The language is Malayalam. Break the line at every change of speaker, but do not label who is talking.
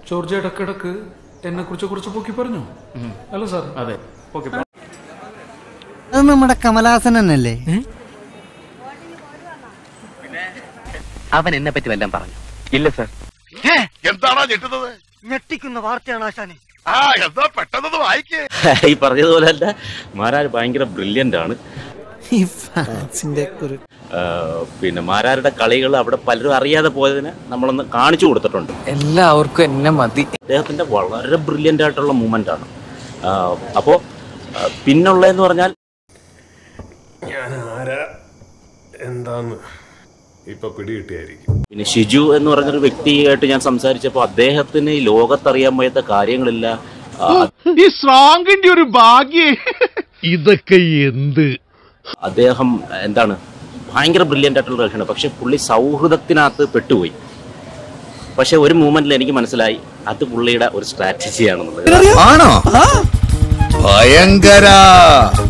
ജോർജ് ഇടക്കിടക്ക് എന്നെ കുറിച്ച് പൊക്കി പറഞ്ഞു അല്ല സാർ?
അതെ,
അത് നമ്മുടെ കമലഹാസൻ തന്നെയല്ലേ?
അവൻ എന്നെ പറ്റി വല്ലതും പറഞ്ഞു? ഇല്ല സാർ.
എന്താണോ ഞെട്ടുന്നത്?
ഞെട്ടിക്കുന്ന വാർത്തയാണ് ആശാനെ.
എന്താ പെട്ടെന്ന് വായിക്കേ.
ഈ പറഞ്ഞതുപോലെ അല്ല, മാരാർ ഭയങ്കര ബ്രില്യൻ്റ് ആണ്. പിന്നെ മാരാരുടെ കളികൾ അവിടെ പലരും അറിയാതെ പോയതിന് നമ്മളൊന്ന് കാണിച്ചു കൊടുത്തിട്ടുണ്ട്.
എല്ലാവർക്കും എന്നെ മതി.
അദ്ദേഹത്തിന്റെ വളരെ ബ്രില്യൻ്റ് ആയിട്ടുള്ള മൂവ്മെന്റ് ആണ്. അപ്പോൾ പിന്നുള്ളതെന്ന് പറഞ്ഞാൽ
ഞാൻ ആരാ എന്താന്ന് ഇപ്പൊ പിടികിട്ടിയായിരിക്കും.
പിന്നെ ഷിജു എന്ന് പറഞ്ഞൊരു വ്യക്തിയായിട്ട് ഞാൻ സംസാരിച്ചപ്പോൾ അദ്ദേഹത്തിന് ഈ ലോകത്തറിയാൻ വയ്യാത്ത കാര്യങ്ങളില്ല.
ഈ സ്ട്രോങ്ങിന്റെ ഒരു ഭാഗ്യേ ഇതൊക്കെ എന്ത്.
അദ്ദേഹം എന്താണ് ഭയങ്കര ബ്രില്യൻ്റ് ആയിട്ടുള്ള റേഷനാണ്. പക്ഷെ പുള്ളി സൗഹൃദത്തിനകത്ത് പെട്ടുപോയി. പക്ഷെ ഒരു മൂമെന്റിൽ എനിക്ക് മനസ്സിലായി അത് പുള്ളിയുടെ ഒരു സ്ട്രാറ്റജിയാണെന്നുള്ളത്.
ആണോ? ഭയങ്കര